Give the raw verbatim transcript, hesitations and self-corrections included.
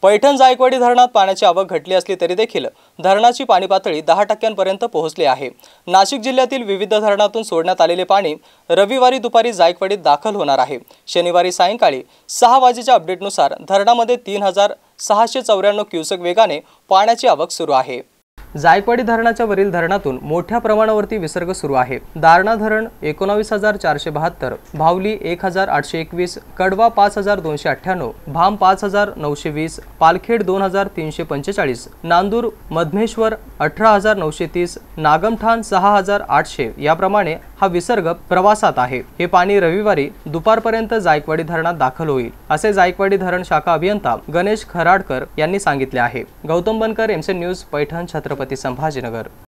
पैठण जायकवाडी धरणात पाण्याची आवक घटली असली तरी देखील धरणाची पाणी पातळी दहा टक्क्यांपर्यंत पोहोचली आहे। नाशिक जिल्ह्यातील विविध धरणातून सोडण्यात आलेले पाणी रविवारी दुपारी जायकवाडीत दाखल होणार आहे। शनिवारी सायंकाळी सहा वाजेच्या अपडेटनुसार धरणामध्ये तीन हजार सहाशे चौऱ्याण्णव क्युसेक वेगाने पाण्याची आवक सुरू आहे। जायकवाडी धरणाच्या वरील धरणातून मोठ्या प्रमाणावरती विसर्ग सुरू आहे। दारणा धरण एकोणावीस हजार चारशे बहात्तर, भावली एक हजार आठशे एकवीस, कडवा पाच हजार दोनशे अठ्ठ्याण्णव, भाम पाच हजार नऊशे वीस, पालखेड दोन हजार तीनशे पंचेचाळीस, नांदूर मधमेश्वर अठरा हजार नऊशे तीस, नागमठाण सहा हजार आठशे याप्रमाणे हा विसर्ग प्रवासात आहे। हे पाणी रविवारी दुपारपर्यंत जायकवाडी धरणात दाखल होईल असे जायकवाडी धरण शाखा अभियंता गणेश खराडकर यांनी सांगितले आहे। Gautam Bankar, MC news, Paithan, Chhatrapati Sambhajinagar.